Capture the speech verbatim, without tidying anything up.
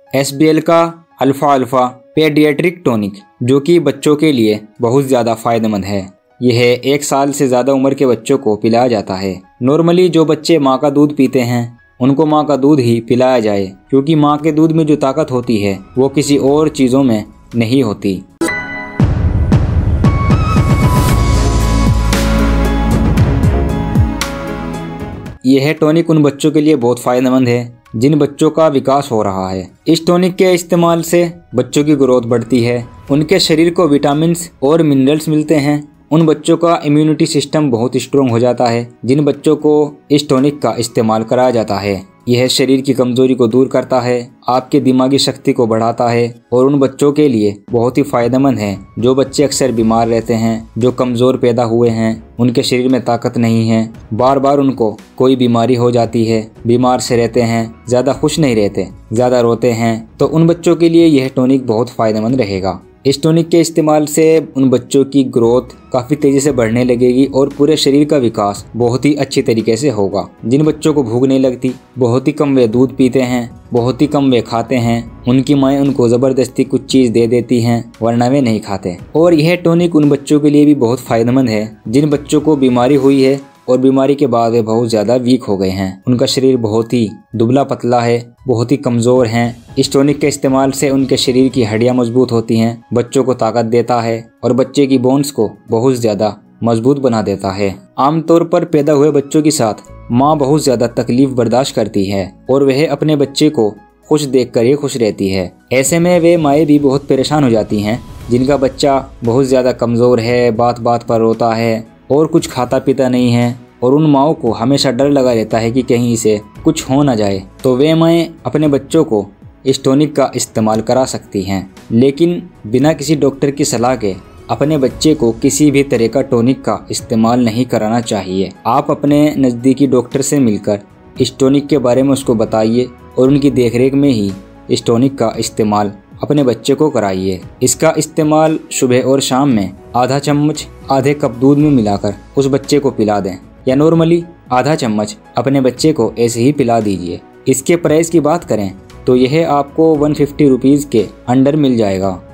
S B L का alpha alpha paediatric tonic, जो कि बच्चों के लिए बहुत ज़्यादा फायदेमंद है। यह एक साल से ज़्यादा उम्र के बच्चों को पिलाया जाता है। नॉर्मली जो बच्चे माँ का दूध पीते हैं उनको माँ का दूध ही पिलाया जाए, क्योंकि माँ के दूध में जो ताकत होती है वो किसी और चीज़ों में नहीं होती। यह टॉनिक उन बच्चों के लिए बहुत फायदेमंद है जिन बच्चों का विकास हो रहा है। इस टॉनिक के इस्तेमाल से बच्चों की ग्रोथ बढ़ती है, उनके शरीर को विटामिन्स और मिनरल्स मिलते हैं, उन बच्चों का इम्यूनिटी सिस्टम बहुत स्ट्रॉन्ग हो जाता है जिन बच्चों को इस टॉनिक का इस्तेमाल कराया जाता है। यह शरीर की कमजोरी को दूर करता है, आपके दिमागी शक्ति को बढ़ाता है और उन बच्चों के लिए बहुत ही फायदेमंद है जो बच्चे अक्सर बीमार रहते हैं, जो कमज़ोर पैदा हुए हैं, उनके शरीर में ताकत नहीं है, बार बार उनको कोई बीमारी हो जाती है, बीमार से रहते हैं, ज़्यादा खुश नहीं रहते, ज़्यादा रोते हैं, तो उन बच्चों के लिए यह टॉनिक बहुत फायदेमंद रहेगा। इस टॉनिक के इस्तेमाल से उन बच्चों की ग्रोथ काफ़ी तेज़ी से बढ़ने लगेगी और पूरे शरीर का विकास बहुत ही अच्छी तरीके से होगा। जिन बच्चों को भूख नहीं लगती, बहुत ही कम वे दूध पीते हैं, बहुत ही कम वे खाते हैं, उनकी माएँ उनको ज़बरदस्ती कुछ चीज़ दे देती हैं वरना वे नहीं खाते। और यह टॉनिक उन बच्चों के लिए भी बहुत फ़ायदेमंद है जिन बच्चों को बीमारी हुई है और बीमारी के बाद वे बहुत ज़्यादा वीक हो गए हैं, उनका शरीर बहुत ही दुबला पतला है, बहुत ही कमज़ोर हैं। इस टॉनिक के इस्तेमाल से उनके शरीर की हड्डियां मजबूत होती हैं, बच्चों को ताकत देता है और बच्चे की बोन्स को बहुत ज़्यादा मजबूत बना देता है। आमतौर पर पैदा हुए बच्चों के साथ माँ बहुत ज़्यादा तकलीफ बर्दाश्त करती है और वह अपने बच्चे को खुश देखकर ही खुश रहती है। ऐसे में वे माएँ भी बहुत परेशान हो जाती हैं जिनका बच्चा बहुत ज़्यादा कमज़ोर है, बात बात पर रोता है और कुछ खाता पीता नहीं है, और उन माओं को हमेशा डर लगा रहता है कि कहीं इसे कुछ हो ना जाए। तो वे माएँ अपने बच्चों को इस टॉनिक का इस्तेमाल करा सकती हैं, लेकिन बिना किसी डॉक्टर की सलाह के अपने बच्चे को किसी भी तरह का टॉनिक का इस्तेमाल नहीं कराना चाहिए। आप अपने नज़दीकी डॉक्टर से मिलकर इस टॉनिक के बारे में उसको बताइए और उनकी देखरेख में ही इस टॉनिक का इस्तेमाल अपने बच्चे को कराइए। इसका इस्तेमाल सुबह और शाम में आधा चम्मच आधे कप दूध में मिलाकर उस बच्चे को पिला दें, या नॉर्मली आधा चम्मच अपने बच्चे को ऐसे ही पिला दीजिए। इसके प्राइस की बात करें तो यह आपको वन फिफ्टी रुपीज़ के अंडर मिल जाएगा।